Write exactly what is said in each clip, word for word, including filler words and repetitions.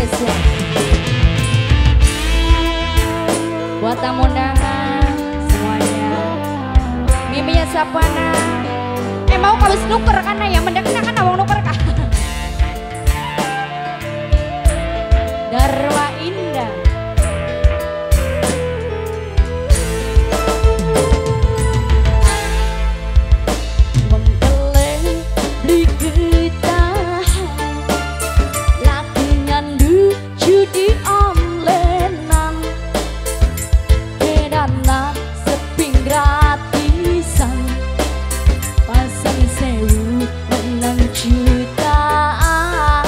Indonesia. Buat tamu undangan semuanya. Mimi ya Sapana. Eh mau kawis nuker kan ya mendekna kan awang nuker kah? Darwa Indah. Mengkeleng beli ketahan lagi nyandu judi omlenan kedanan seping gratisan pasang sewu menang jutaan.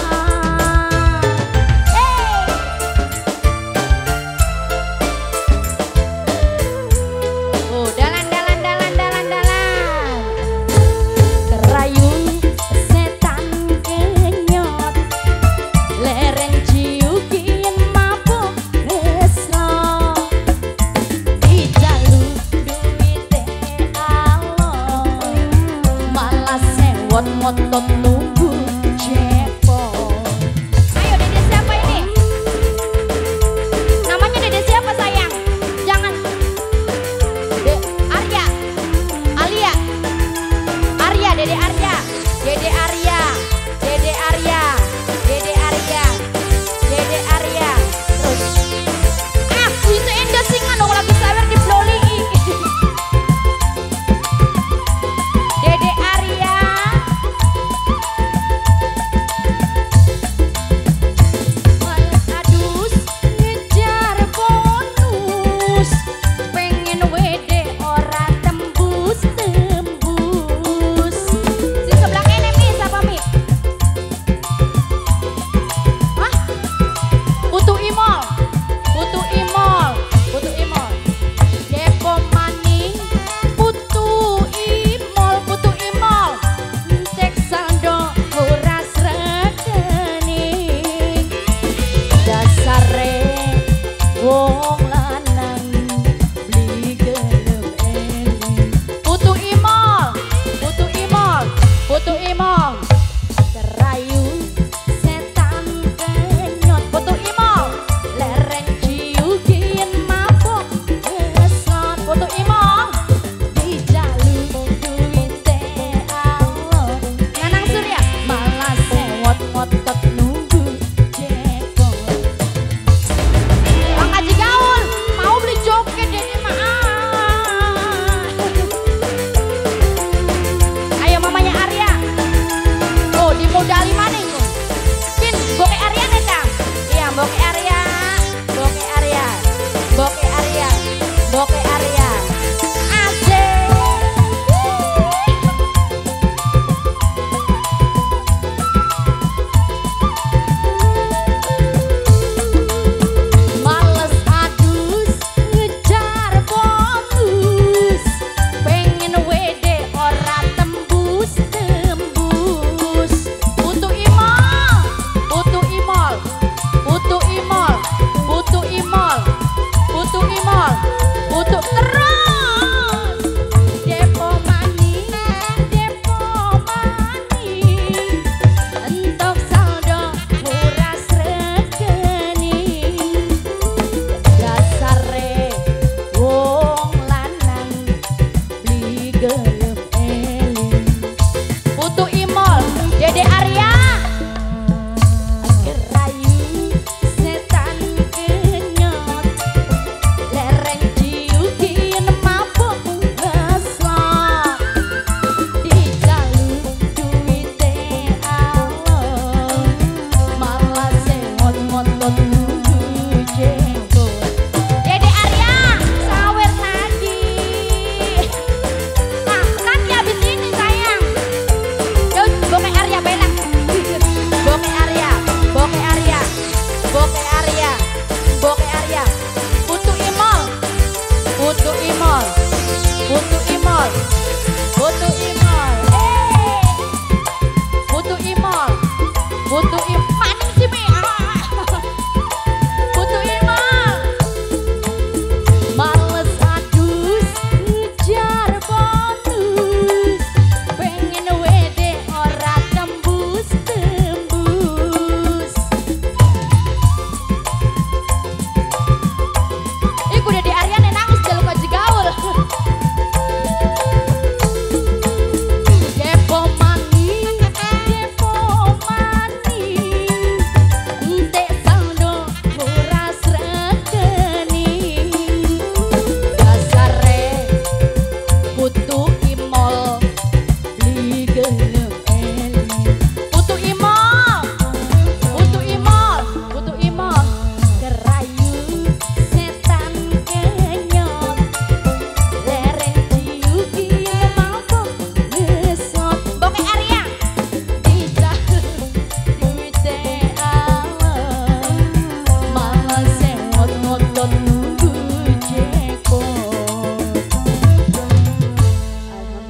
Oh dalan dalan dalan dalan dalan kerayu setan kenyot lereng ciukin mabuk resno dijalu duwite alon malah sewot motot nunggu cepot. Ayo dede siapa ini? Namanya dede siapa sayang? Jangan De Arya Alia Arya dede Arya dede Arya dede Arya dede Arya dede Arya terus ah itu endo singan dong lagi sawer di bloli dede Arya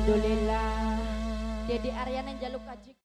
Alhamdulillah. Dede Arya njaluk kaji